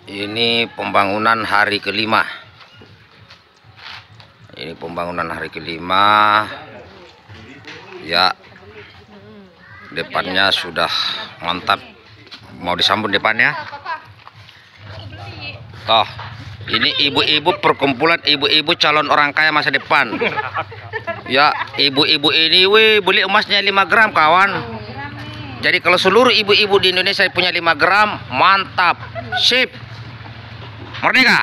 Ini pembangunan hari kelima. Ini pembangunan hari kelima. Ya, depannya sudah mantap. Mau disambut depannya. Toh, ini ibu-ibu, perkumpulan ibu-ibu calon orang kaya masa depan. Ya, ibu-ibu ini beli emasnya 5 gram kawan. Jadi kalau seluruh ibu-ibu di Indonesia punya 5 gram, mantap. Sip. Merdeka.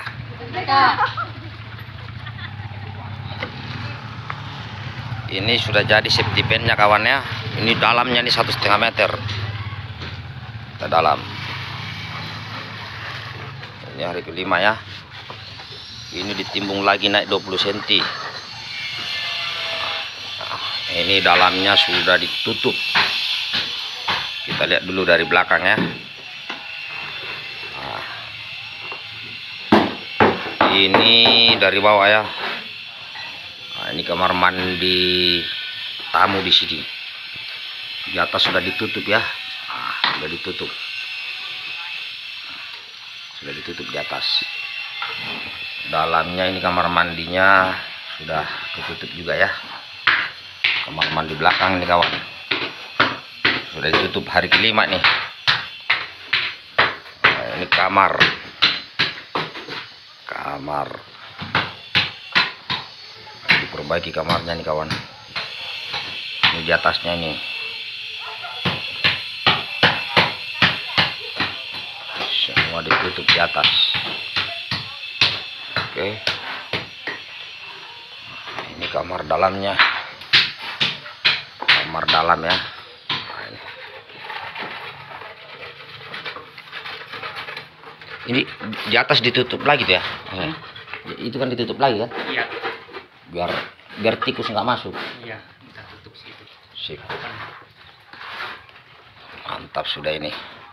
Ini sudah jadi safety pin-nya kawannya. Ini dalamnya ini 1,5 meter. Kita dalam. Ini hari kelima ya. Ini ditimbung lagi naik 20 cm. Ini dalamnya sudah ditutup. Kita lihat dulu dari belakang ya. Ini dari bawah ya. Nah, ini kamar mandi tamu di sini. Di atas sudah ditutup ya. Nah, sudah ditutup. Sudah ditutup di atas. Dalamnya ini kamar mandinya sudah ditutup juga ya. Kamar mandi belakang nih kawan. Sudah ditutup hari kelima nih. Nah, ini kamar. Diperbaiki kamarnya nih kawan. Ini di atasnya ini. Semua ditutup di atas. Oke. Ini kamar dalamnya. Kamar dalam ya. Ini di atas ditutup lagi tuh ya. Itu kan ditutup lagi kan? Iya. Biar tikus nggak masuk. Iya, kita tutup situ. Sip. Mantap sudah ini.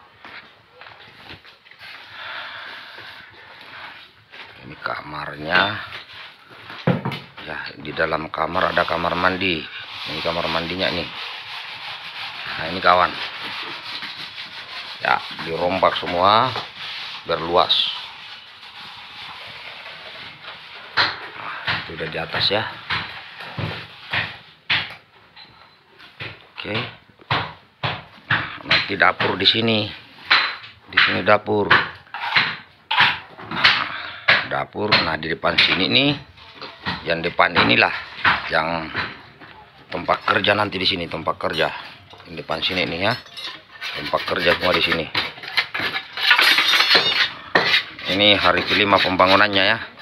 Ini kamarnya. Ya, di dalam kamar ada kamar mandi. Ini kamar mandinya nih. Nah, ini kawan. Ya, dirombak semua biar luas. Nah, itu udah di atas ya. Oke. Nah, nanti dapur di sini. Di sini dapur. Dapur. Nah, di depan sini nih. Yang depan inilah yang tempat kerja nanti di sini, tempat kerja. Di depan sini nih ya. Tempat kerja semua di sini. Ini hari kelima pembangunannya ya.